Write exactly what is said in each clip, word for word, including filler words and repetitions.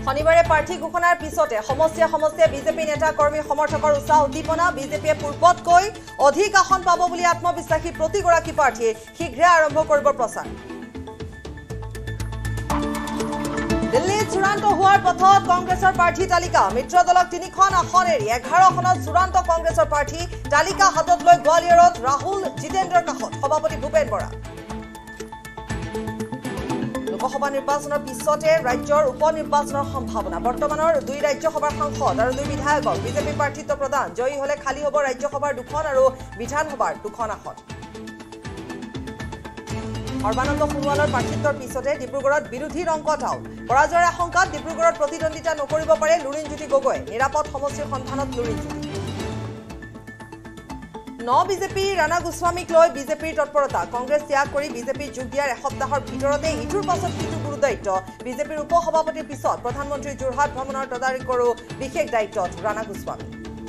শনিবাৰে প্ৰাৰ্থী ঘোষণাৰ পিছতে সমষ্টিয়ে সমষ্টিয়ে বিজেপি নেতা কৰ্মী সমৰ্থকৰ উৎসাহ উদ্দীপনা বিজেপিয়ে পূৰ্বতকৈ অধিক আসন পাব বুলি আত্মবিশ্বাসী প্ৰতিগৰাকী প্ৰাৰ্থীয়ে শীঘ্ৰে আৰম্ভ কৰিব প্ৰচাৰ দিল্লীত চূড়ান্ত হোৱাৰ পথত কংগ্ৰেছৰ প্ৰাৰ্থী তালিকা মিত্ৰ দলক তিনিখন আসন এৰি এঘাৰ খনত চূড়ান্ত কংগ্ৰেছৰ প্ৰাৰ্থী তালিকা হাতত লৈ গোৱালিয়ৰত ৰাহুল জিতেন্দ্ৰৰ কাষত সভাপতি ভূপেন বৰা লোকসভা নিৰ্বাচনৰ পিছতে ৰাজ্যৰ উপ নিৰ্বাচনৰ সম্ভাৱনা বৰ্তমানৰ দুই ৰাজ্যসভাৰ সাংসদ আৰু দুই বিধায়কক বিজেপি প্ৰাৰ্থিত্ব প্ৰদান জয়ী হলে খালী হ'ব ৰাজ্যসভাৰ দুখন আৰু বিধানসভাৰ দুখন আসন সৰ্বানন্দ সোণোৱালৰ প্ৰাৰ্থিত্বৰ পিছতে ডিব্ৰুগড়ত বিৰোধী ৰংকটাও পৰাজয়ৰ আশংকাত ডিব্ৰুগড়ত প্ৰতিদ্বন্দ্বিতা নকৰিব পাৰে লুৰিণজ্যোতি গগৈ নিৰাপদ সমষ্টিৰ সন্ধানত লুৰিণজ্যোতি ন বিজেপি ৰাণা গোস্বামীক লৈ বিজেপিৰ তৎপৰতা কংগ্ৰেছ ত্যাগ কৰি বিজেপি যোগ দিয়াৰ এসপ্তাহৰ ভিতৰতে ইটোৰ পাছত সিটো গুৰুদায়িত্ব বিজেপিৰ উপ সভাপতিৰ পিছত প্ৰধানমন্ত্ৰী যোৰহাট ভ্ৰমণৰ তদাৰক কৰোঁ বিশেষ দায়িত্বত ৰাণা গোস্বামী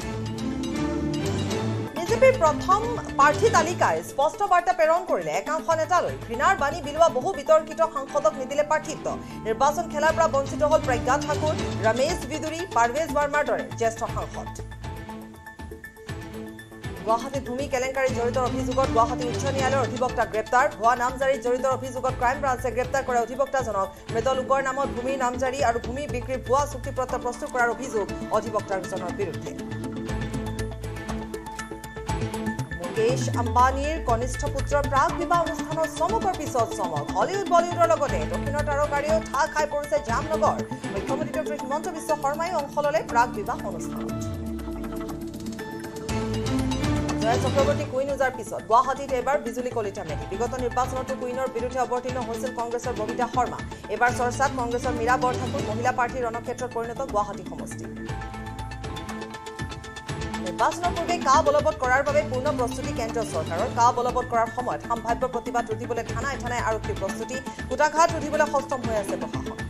বিজেপিৰ প্ৰথম প্ৰাৰ্থী তালিকাই স্পষ্ট বাৰ্তা প্ৰেৰণ কৰিলে একাংশ নেতালৈ ঘৃণাৰ বাণী বিলোৱা বহু বিতৰ্কিত সাংসদক নিদিলে প্ৰাৰ্থিত্ব নিৰ্বাচন খেলাৰ পৰা বঞ্চিত হ'ল প্ৰজ্ঞা ঠাকুৰ ৰমেশ বিদুৰী পাৰভেজ বাৰ্মাৰ দৰে জ্যেষ্ঠ সাংসদ গুৱাহাটী ভূমি কেলেংকাৰী জড়িত অভিযোগত গুৱাহাটী উচ্চ ন্যায়ালয়ৰ অধিবক্তা গ্ৰেপ্তাৰ ভুৱা নামজাৰিত জড়িত অভিযোগত ক্ৰাইম ব্ৰাঞ্চে গ্ৰেপ্তাৰ কৰা অধিবক্তাজনক মৃত লোকৰ নামত ভূমিৰ নামজাৰি আৰু ভূমি বিক্ৰীৰ ভুৱা চুক্তিপত্ৰ প্ৰস্তুত কৰাৰ অভিযোগ অধিবক্তাজনৰ বিৰুদ্ধে মুকেশ আম্বানীৰ কনিষ্ঠ পুত্ৰৰ প্ৰাক বিবাহ অনুষ্ঠানৰ চমকৰ পিছত চমক হলিউড বলিউডৰ লগতে দক্ষিণৰ তাৰকাৰীও ঠা খাই পৰিছে জামনগৰ মুখ্যমন্ত্ৰী ডক্টৰ হিমন্ত বিশ্ব শৰ্মাই অংশ ল'লে প্ৰাক বিবাহ অনুষ্ঠানত জয় চক্ৰৱৰ্তী কুইন উজাৰ পিছত গুৱাহাটীত এবাৰ বিজুলী কলিতা মেধি বিগত নিৰ্বাচনতো কুইনৰ বিৰুদ্ধে অৱতীৰ্ণ হৈছিল কংগ্ৰেছৰ ববিতা শৰ্মা এবাৰ চৰ্চাত কংগ্ৰেছৰ মীৰা বৰঠাকুৰ মহিলা প্ৰাৰ্থীৰ ৰণক্ষেত্ৰত পৰিণত গুৱাহাটী সমষ্টি নিৰ্বাচনৰ পূৰ্বে কা বলবৎ কৰাৰ বাবে পূৰ্ণ প্ৰস্তুতি কেন্দ্ৰীয় চৰকাৰৰ কা বলবৎ কৰাৰ সময়ত সম্ভাৱ্য প্ৰতিবাদ ৰুধিবলৈ থানাই থানাই আৰক্ষীৰ প্ৰস্তুতি কুটাঘাট ৰুধিবলৈ সষ্টম হৈ আছে প্ৰশাসন